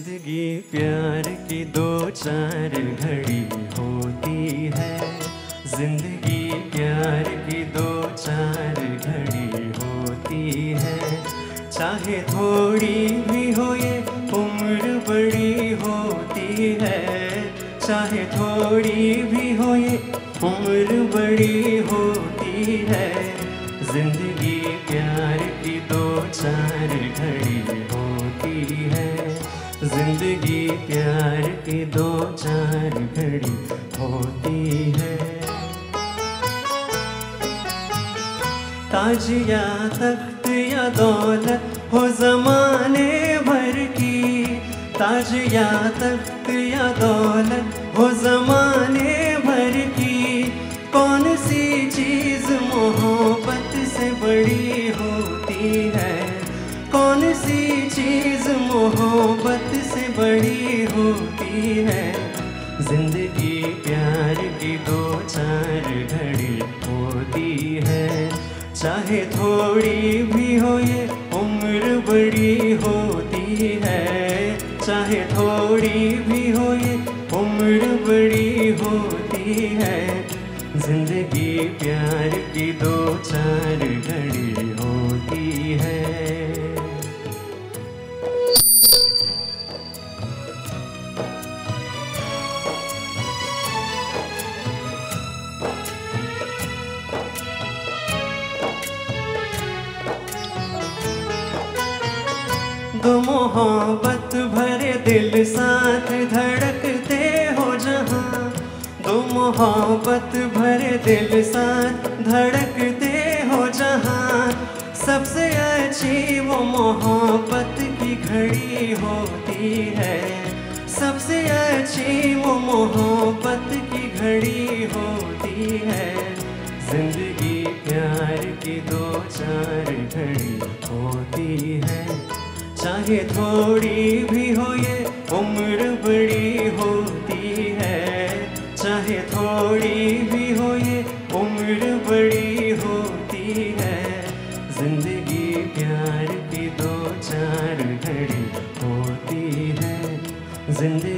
जिंदगी प्यार की दो चार घड़ी होती है। जिंदगी प्यार की दो चार घड़ी होती है। चाहे थोड़ी भी हो ये उम्र बड़ी होती है। चाहे थोड़ी भी हो ये उम्र बड़ी होती है। जिंदगी प्यार की दो चार घड़ी होती है। जिंदगी प्यार की दो चार घड़ी होती है। ताज या तख्त या दौलत हो ज़माने भर की। ताज या तख्त या दौलत हो ज़माने भर की। कौन सी चीज़ मोहब्बत से बड़ी होती है। कौन सी चीज़ मोहब्बत से बड़ी होती है। जिंदगी प्यार की दो चार घड़ी होती है। चाहे थोड़ी भी हो ये उम्र बड़ी होती है। चाहे थोड़ी भी हो ये उम्र बड़ी होती है। जिंदगी प्यार की दो चार घड़ी होती है। दो मोहब्बत भरे दिल साथ धड़कते हो जहाँ। दो मोहब्बत भरे दिल साथ धड़कते हो जहाँ। सबसे अच्छी वो मोहब्बत की घड़ी होती है। सबसे अच्छी वो मोहब्बत की घड़ी होती है। जिंदगी प्यार की दो चार घड़ी होती है। चाहे थोड़ी भी हो ये उम्र बड़ी होती है। चाहे थोड़ी भी हो ये उम्र बड़ी होती है। जिंदगी प्यार की दो चार घड़ी होती है। जिंदगी